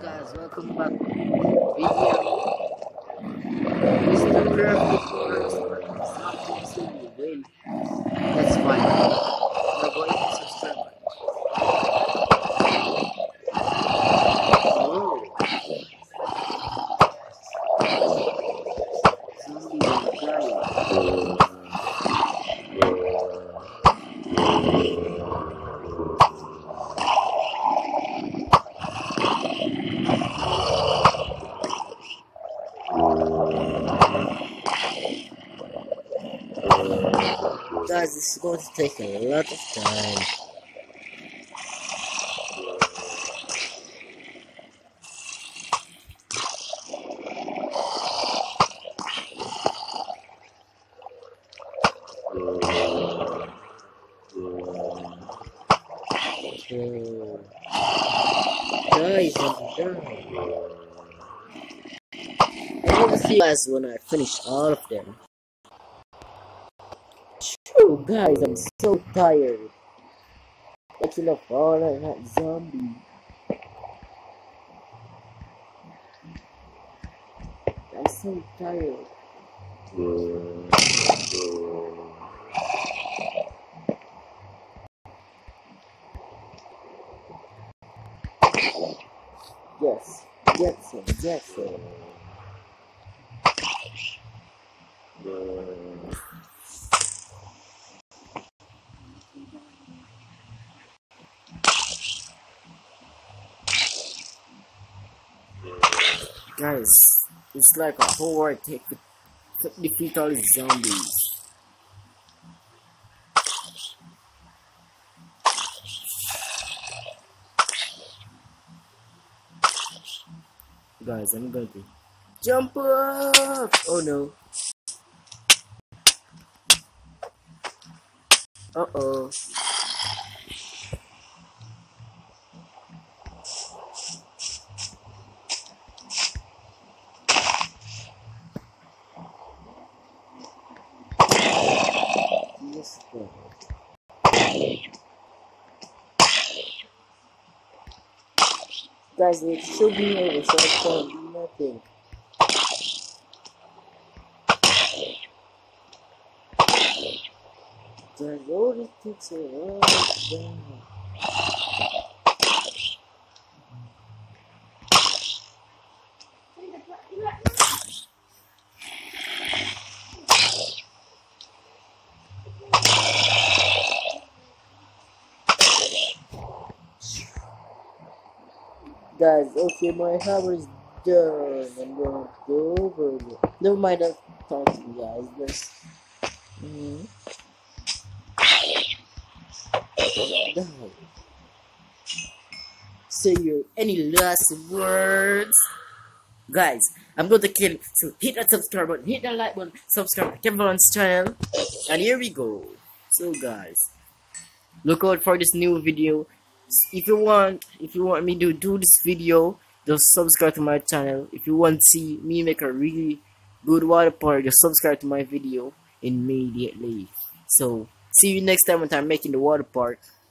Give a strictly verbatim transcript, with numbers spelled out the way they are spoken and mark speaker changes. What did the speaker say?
Speaker 1: guys, welcome back to the video. mister Perfect first but something silly win. That's fine. We're going to subscribe. Oh. Zombie will fly. Guys, this is going to take a lot of time. Oh. Guys, I'm done. I will see you guys when I finish all of them. True, guys, I'm so tired. Watching up all of that zombie. I'm so tired. Yes, yes, sir, yes, sir. Guys, it's like a whole war take to defeat all these zombies. Guys, I'm going to jump up! Oh no. Uh oh. Yes, sir. Guys, it should be over, so I can't do nothing. Guys, all it takes a long time. Guys, okay, my hammer is done. I'm going to go over there. Never mind, I'll talk to you guys. Just. Mm-hmm. Die. Say your any last words? Guys, I'm going to kill. So hit that subscribe button, hit that like button, subscribe to Kevin's channel. And here we go. So, guys, look out for this new video. If you want, if you want me to do this video, just subscribe to my channel. If you want to see me make a really good water park, just subscribe to my video immediately. So see you next time when I'm making the water park.